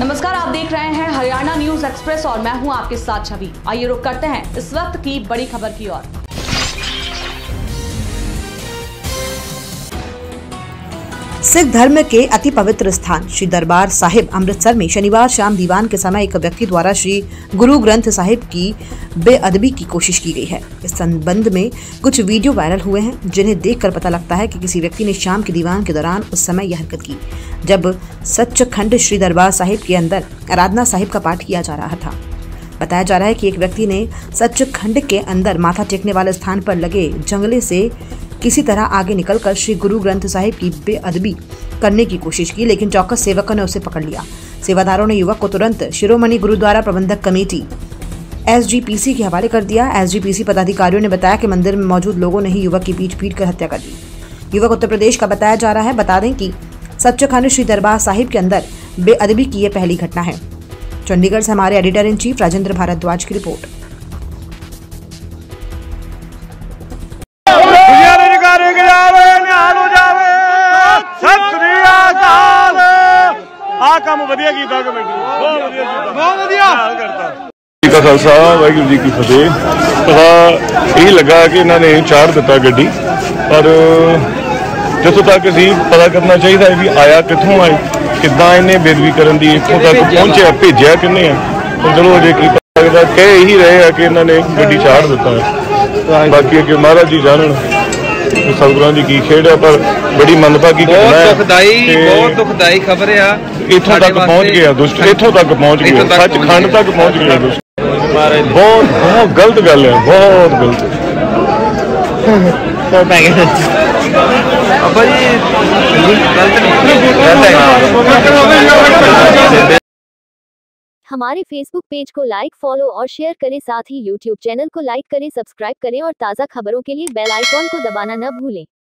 नमस्कार, आप देख रहे हैं हरियाणा न्यूज एक्सप्रेस और मैं हूं आपके साथ छवि। आइए रुक करते हैं इस वक्त की बड़ी खबर की ओर। सिख धर्म के अति पवित्र स्थान श्री दरबार साहिब अमृतसर में शनिवार शाम दीवान के समय एक व्यक्ति द्वारा श्री गुरु ग्रंथ साहिब की बेअदबी की कोशिश की गई है। इस संबंध में कुछ वीडियो वायरल हुए हैं, जिन्हें देखकर पता लगता है कि किसी व्यक्ति ने शाम के दीवान के दौरान उस समय यह हरकत की जब सच्चखंड श्री दरबार साहिब के अंदर आराधना साहिब का पाठ किया जा रहा था। बताया जा रहा है कि एक व्यक्ति ने सच्चखंड के अंदर माथा टेकने वाले स्थान पर लगे जंगले से किसी तरह आगे निकलकर श्री गुरु ग्रंथ साहिब की बेअदबी करने की कोशिश की, लेकिन चौकस सेवकों ने उसे पकड़ लिया। सेवादारों ने युवक को तुरंत शिरोमणि गुरुद्वारा प्रबंधक कमेटी SGPC के हवाले कर दिया। SGPC पदाधिकारियों ने बताया कि मंदिर में मौजूद लोगों ने ही युवक की पीट कर हत्या कर दी। युवक उत्तर प्रदेश का बताया जा रहा है। बता दें कि सच्चखंड श्री दरबार साहिब के अंदर बेअदबी की यह पहली घटना है। चंडीगढ़ से हमारे editor in chief Rajendra Bhardwaj की रिपोर्ट। खालसा वाहिगुरू जी की फतेह। पता यही लगा कि इन्होंने चाड़ दिता गड्डी, पर जितों तक असी पता करना चाहिए भी आया कितों आए, किदा इन्हें बेदबी करन दी इत्थों तक पहुंचे, भेजा किन्ने है। तो चलो अजे की पता लगता, कह यही रहे हैं कि इन्होंने गड्डी चाड़ दिता है। बाकी अगे महाराज जी जानन सतगुरां जी की खेड़ है, पर बड़ी मंदभागी बहुत दुखदाई खबर है। इत्थों तक पहुंच गया दुष्ट, इत्थों तक पहुंच गया, सचखंड तक पहुंच गया दुष्ट। बहुत बहुत गलत गल है, बहुत गलत। हमारे फेसबुक पेज को लाइक, फॉलो और शेयर करें। साथ ही यूट्यूब चैनल को लाइक करें, सब्सक्राइब करें और ताज़ा खबरों के लिए बेल आइकॉन को दबाना न भूलें।